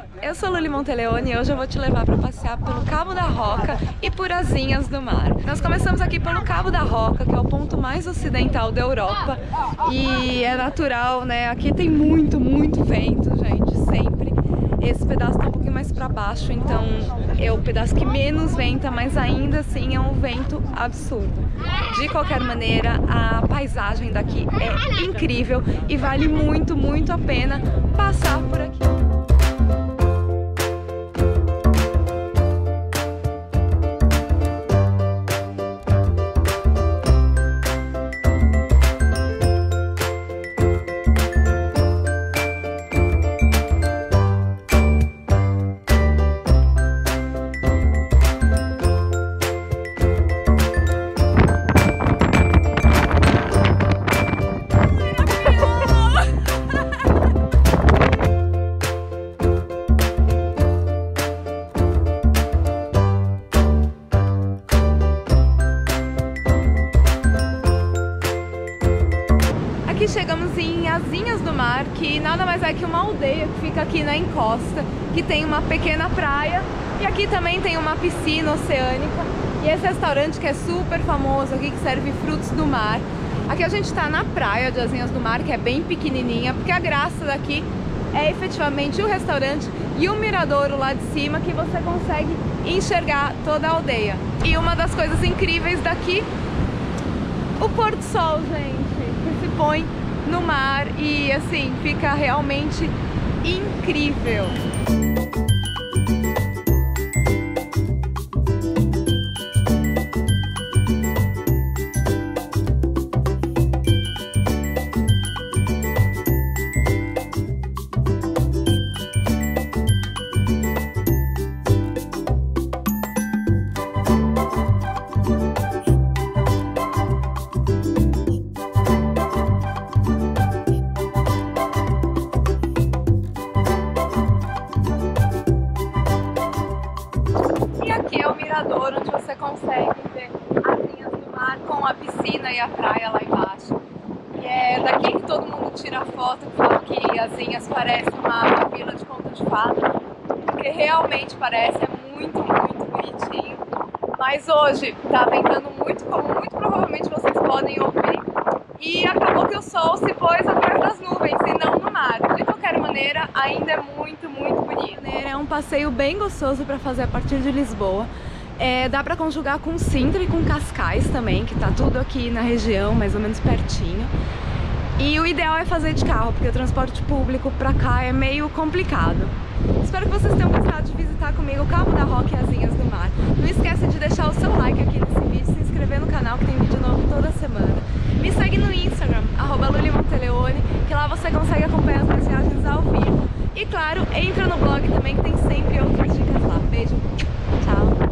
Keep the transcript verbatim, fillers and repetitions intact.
Eu sou Luli Monteleone e hoje eu vou te levar para passear pelo Cabo da Roca e por Azinhas do Mar. Nós começamos aqui pelo Cabo da Roca, que é o ponto mais ocidental da Europa, e é natural, né? Aqui tem muito, muito vento, gente, sempre. Esse pedaço tá um pouquinho mais para baixo, então é o pedaço que menos venta, mas ainda assim é um vento absurdo. De qualquer maneira, a paisagem daqui é incrível e vale muito, muito a pena passar por aqui. Aqui chegamos em Azinhas do Mar, que nada mais é que uma aldeia que fica aqui na encosta, que tem uma pequena praia e aqui também tem uma piscina oceânica e esse restaurante que é super famoso aqui, que serve frutos do mar. Aqui a gente está na praia de Azinhas do Mar, que é bem pequenininha, porque a graça daqui é efetivamente o restaurante e o miradouro lá de cima, que você consegue enxergar toda a aldeia. E uma das coisas incríveis daqui, o pôr do sol, gente, que se põe no mar e assim, fica realmente incrível. Onde você consegue ver Azinhas do Mar com a piscina e a praia lá embaixo. E é daqui que todo mundo tira foto, que fala que Azinhas parece uma, uma vila de conto de fada, porque realmente parece, é muito, muito bonitinho. Mas hoje tá ventando muito, como muito provavelmente vocês podem ouvir, e acabou que o sol se pôs atrás das nuvens e não no mar. De qualquer maneira, ainda é muito, muito bonito. É um passeio bem gostoso para fazer a partir de Lisboa. É, dá para conjugar com Sintra e com Cascais também, que tá tudo aqui na região, mais ou menos pertinho. E o ideal é fazer de carro, porque o transporte público pra cá é meio complicado. Espero que vocês tenham gostado de visitar comigo o Cabo da Roca e Azinhas do Mar. Não esquece de deixar o seu like aqui nesse vídeo, se inscrever no canal, que tem vídeo novo toda semana. Me segue no Instagram, arroba Luli Monteleone, que lá você consegue acompanhar as minhas viagens ao vivo. E claro, entra no blog também, que tem sempre outras dicas lá. Beijo, tchau!